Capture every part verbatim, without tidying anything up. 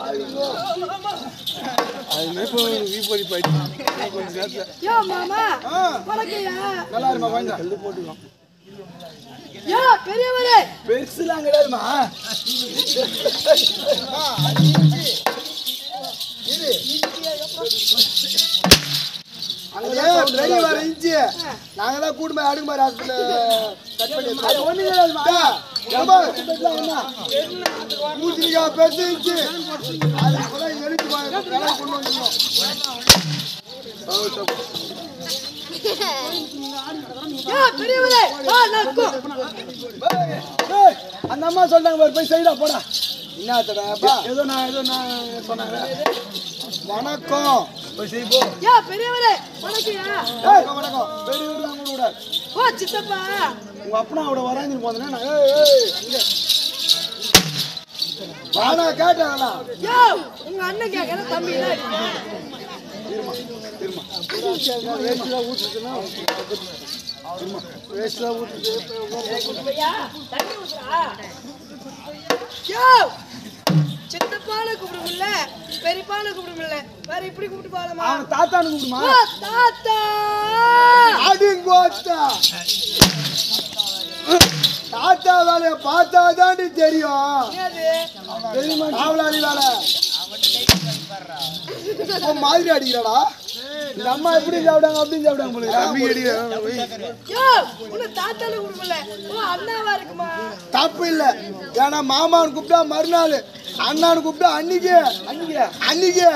நல்லா இருமா வாங்க கல்லு போட்டுக்கலாம். யா பெரியவரே பெருசுலாம் கிடையாதுமா. நாங்க தான் கூட்டு போய் அடுக்கு மாதிரி ஹாஸ்பிட்டல் ஒண்ணு பூத்திரிக்காய் பெருசு அது எழுத்து கொண்டு வந்துடும். அந்த அம்மா சொல்றாங்க போய் சைடா போடா. என்னத்தடா ஏதோ நான் ஏதோ நான் சொன்னாங்க. வணக்கம் போய் செய் போ. யா பெரியவரே வணக்கம்யா. வணக்கம் வணக்கம். பெரியவரே அங்க கூட. ஓ சித்தப்பா உங்க அப்பனாவோட வராங்கன்னு போனேனா நான் ஏய் ஏய் இங்க வாடா கேட்டாங்களா. யோ உங்க அண்ணன் கேக்குற தம்பி இல்ல. இருமா இருமா வேஸ்ட்ல ஊத்துதுனா இருமா வேஸ்ட்ல ஊத்துது. ஐயா தண்ணி ஊத்துறா. யோ சித்தப்பான கூப்பிடுமில்ல பெரியப்பான கூப்பிடுமில்ல வேற இப்படி கூப்பிட்டு பாலமா. அவன் தாத்தான்னு கூப்பிடுமா. தாத்தா அடிங்கோத்தா தாத்தா வேலைய பார்த்தாதான் தெரியும். தெரியுமா காவலாளி வேலை மாதிரி அடிக்கிறாடா. இந்த அம்மா எப்படி சாப்பிடாங்க அப்படின்னு சாப்பிடாங்க போல தம்பி அடிக்கிறாங்க. தாத்தான கூப்பிடுமில்ல ஓ அண்ணாவா இருக்குமா. தப்பு இல்ல. ஏன்னா மாமான்னு கூப்பிட்டா மறுநாள் அண்ணான்னு கூப்பிட்டா அன்னைக்கு அன்னைக்கு அன்னைக்கு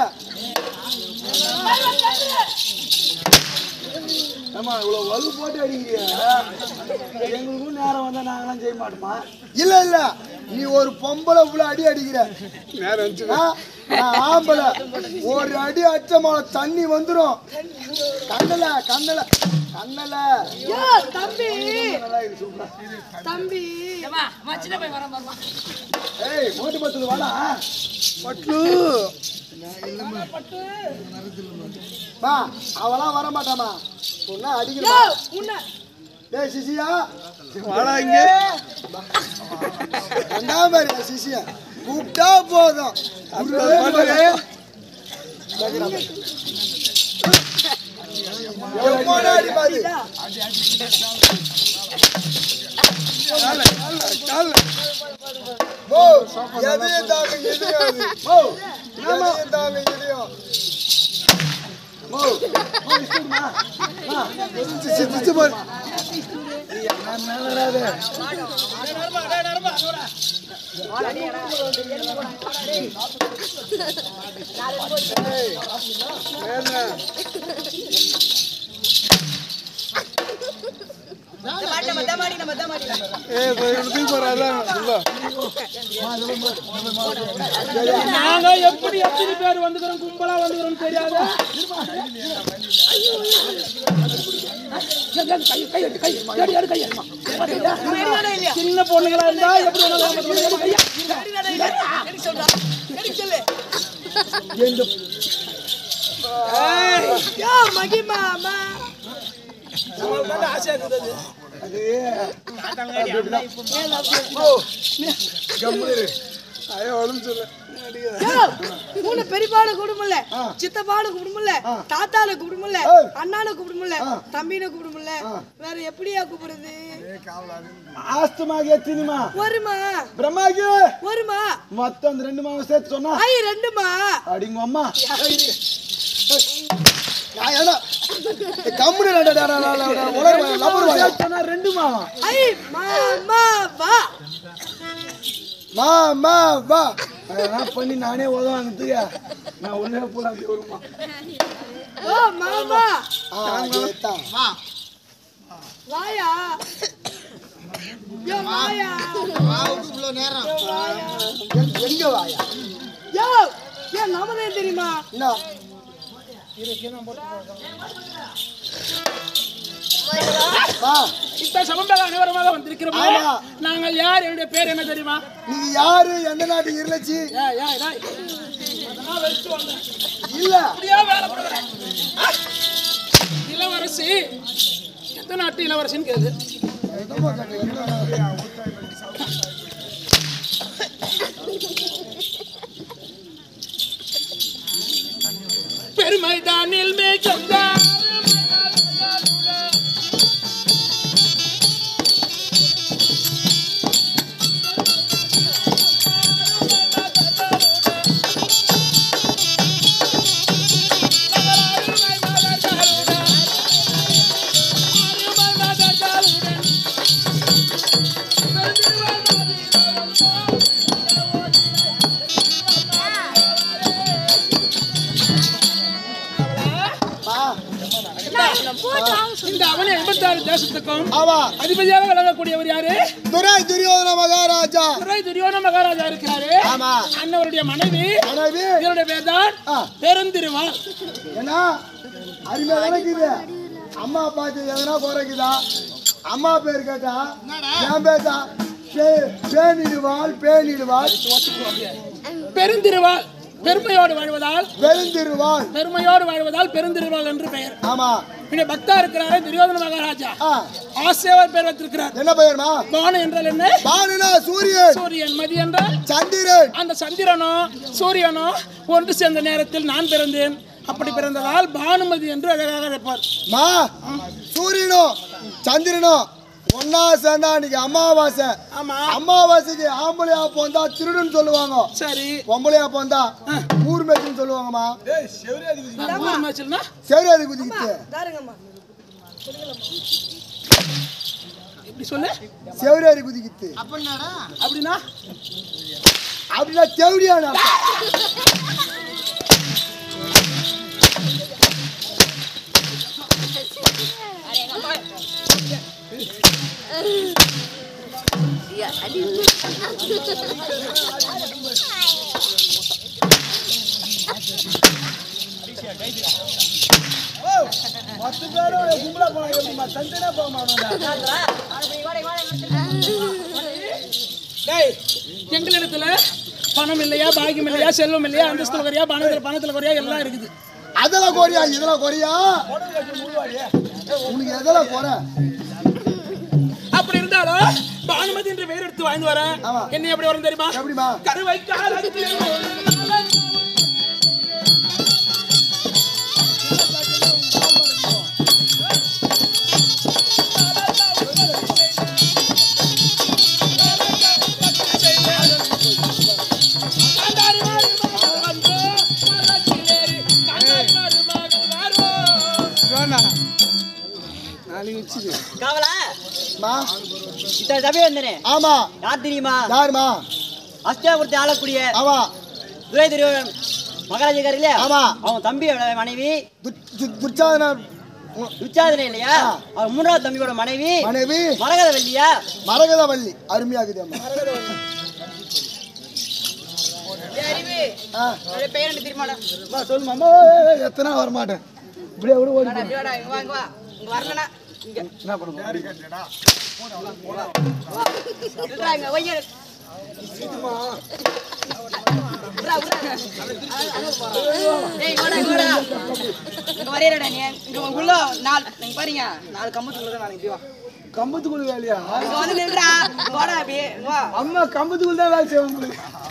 ஆமா இவ்வளவு வலு போட்டு அடிக்கிறீங்க. எங்களுக்கும் நேரம் வந்தா நாங்களாம் செய்ய மாட்டோமா. இல்ல இல்ல நீ ஒரு பொம்பளை இவ்வளவு அடி அடிக்கிற ஆம்பளை ஒரு அடி அச்சமான தண்ணி வந்துடும். கண்ணல கண்ணல கண்ணல தம்பி தம்பி ஏய் மோட்டு பத்துல வாடா பட்டு மா அவளாம் வர மாட்டாமா. சொன்னா அடிக்கிறா. ஏய் சிசியா வாடா இங்க. ரெண்டாம் பாரு சிசியா கூப்பிட்டா போதும். அடி பாரு ஓ எதையும் தாங்க எதையும் ஓ எதையும் தாங்க எதையும் ஓ இஷ்டமா ஆ சிசி சிசி பாரு என்ன மேலறாதே நாங்க எப்படி எத்தனை பேர் வந்துக்கிறோம் கும்பலா வந்துக்கிறோம் தெரியாது. சின்ன பொண்ணுங்களா இருந்தா எப்படி மகிமாமா ஆசை இருக்குது. பெரியப்பான கூப்பிடுமில்ல சித்தப்பான கூப்பிடுமில்ல தாத்தான கூப்பிடுமில்ல அண்ணான கூப்பிடுமில்ல தம்பின கூப்பிடுமில்ல வேற எப்படியா கூப்பிடுறது. ஆஸ்துமாக எத்தினிமா ஒருமா பிரம்மாக்கு ஒருமா மொத்தம் அந்த ரெண்டு மாவு சேர்த்து சொன்னா ஐ ரெண்டுமா அடிங்க அம்மா. நான் ஏன்னா கம்பெனி ரெண்டு மாவா ஐ மாமா வா மாமா வா அதெல்லாம் பண்ணி நானே உதவாங்க. நான் ஒன்னே போடாது வருமா. ஓ மாமா வா வாயா யோ வாயா இவ்வளோ நேரம் எங்க வாயா யோ ஏன் நாம தெரியுமா. என்ன இப்ப சமம்பக அனைவரமாக வந்திருக்கிறோம். நாங்கள் யார் என்னுடைய பேர் என்ன தெரியுமா. நீங்க யாரு எந்த நாட்டு இருந்துச்சு இல்ல இளவரசி எந்த நாட்டு இளவரசின்னு கேது. வானில் மேய்ச்சொந்தார் இந்த அவனி எண்பத்தி ஆறு தேசத்துக்கும் அதிபதியாக விளங்கக்கூடியவர் யாரு? துரை துரியோதன மகாராஜா. துரை துரியோதன மகாராஜா இருக்கிறாரு. அண்ணவருடைய மனைவி இவருடைய பேர் தான் பெருந்திருவாள். ஏன்னா அருமையா இருக்குது. அம்மா பாத்து எதனா குறைக்குதா? அம்மா பேர் கேட்டா என் பேசா பேனிடுவாள் பேனிடுவாள் பெருந்திருவாள். பெருமையோடு வாழ்வதால் பெருந்திருவாள் பெருமையோடு வாழ்வதால் பெருந்திருவாள் என்று பெயர். ஆமா. இந்த பக்தா இருக்கிறாரு துரியோதன மகாராஜா. ஆசையார் பெயர் வைத்திருக்கிறார். என்ன பெயர்மா? பானு என்றால் என்ன? பானுனா சூரியன். சூரியன். மதி என்றால் சந்திரன். அந்த சந்திரனோ சூரியனோ ஒன்று சேர்ந்த நேரத்தில் நான் பிறந்தேன். அப்படி பிறந்ததால் பானுமதி என்று அழகாக இருப்பார். மா சூரியனோ சந்திரனோ ஒன்னா சேர்ந்தா அன்னைக்கு அமாவாசை. அமாவாசைக்கு ஆம்பளையா போந்தா திருடுன்னு சொல்லுவாங்க. சரி. பொம்பளையா போந்தா ஊர் மேய்ச்சல் சொல்லுவாங்கம்மா. செவராதி குதிக்கிட்டு செவராதி குதிக்கிட்டு அப்படின்னா அப்படின்னா செவடியான பத்து பேரோட கும்பலா போனா எப்படிமா தந்தனா போக மாட்டோம். எங்களிடத்துல பணம் இல்லையா, பாக்கியம் இல்லையா, செல்வம் இல்லையா, அந்தஸ்துல குறையா, பணத்துல பணத்துல குறையா எல்லாம் இருக்குது. அதெல்லாம் குறையா இதெல்லாம் குறையா உனக்கு எதெல்லாம் குறை? அப்படி இருந்தாலும் பானுமதி என்ற பெயர் எடுத்து வாழ்ந்து வரேன். என்ன எப்படி வரும் தெரியுமா? எப்படிமா? கருவை காலத்தில் அஷ்டாபுரத்தை ஆளக்கூடிய துரை துரியோதன மகாராஜா இல்லையா? அவன் தம்பியோட மனைவி துச்சாதனை இல்லையா? அவன் மூன்றாவது தம்பியோட மனைவி மனைவி மரகதவல்லியா? மரகதவல்லி. அருமையாகுது அம்மா. பெயர் என்ன தெரியுமாடா? சொல்லுமா அம்மா. எத்தனை வரமாட்டேன் இப்படியே கூட ஓடி வரலனா என்ன பண்ணுங்க? பாருங்க நாலு கம்பத்துக்குள்ள கம்பத்துக்குள்ள வேலையா? வா அம்மா கம்பத்துக்குள்ள தான் வேலை செய்வாங்க.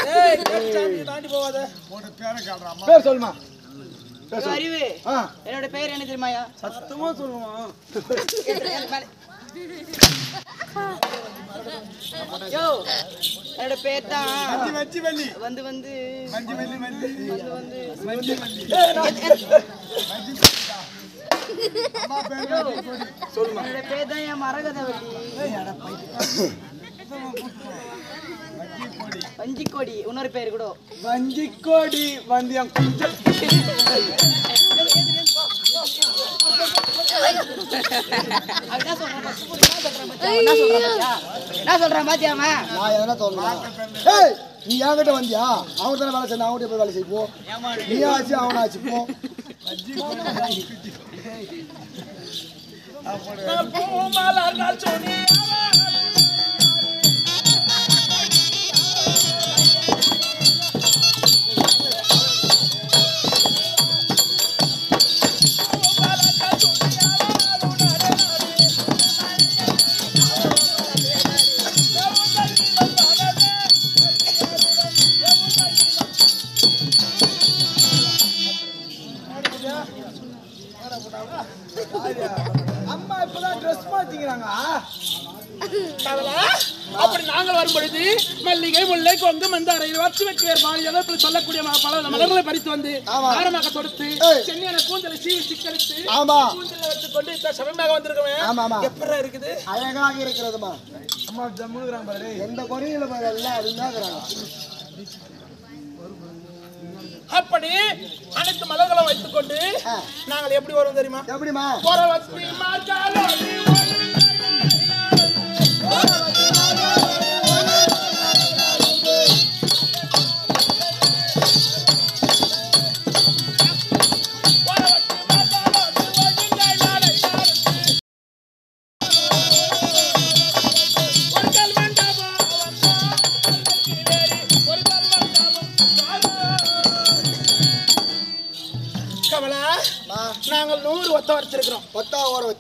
பேர் சொல்லுமா. அறிவு என்னோட பேர் என்ன தெரியுமாயா? சத்தமா சொல்லுமா. யோ என்னோட பேர் தான் வந்து வந்து வந்து என்னோட பேர் தான் என் மரகதவல்லி. வஞ்சிக்கோடி இன்னொரு பேர் கூட வஞ்சிக்கோடி வந்து என் குஞ்சல். நீ என்கிட்ட வந்தியா? அவங்க தானே வேலை செய்ய அவங்ககிட்ட போய் வேலை செய்ப்போம். நீ ஆச்சு அவனா ஆச்சு போ. அம்மா இப்பதான் ட்ரெஸ் மாத்திக்கிறாங்க. கவலை. அப்படி நாங்கள் வரும்பொழுது மல்லிகை முல்லை கொங்கு மந்தாரை வச்சு வெற்றியர் மாநில சொல்லக்கூடிய ம- பல மலர்களை பறித்து வந்து ஆரமாக தொடுத்து சென்னையான கூந்தலை சீவி சிக்கரித்து கூந்தலை வைத்துக் கொண்டு இப்ப சமமாக வந்திருக்கவன் எப்படி இருக்குது? அழகாக இருக்கிறதுமா. அம்மா ஜம்முகிறாங்க பாரு. எந்த குறையில பாரு எல்லாம் அருமையாகிறாங்க. அப்படி அனைத்து மலர்களை வைத்துக் கொண்டு நாங்கள் எப்படி வரும் தெரியுமா? எப்படிமா? பொறவத்தி மார்காலோ நாங்கள் நூறு ஒத்த வச்சிருக்கிறோம். பத்தா ஓர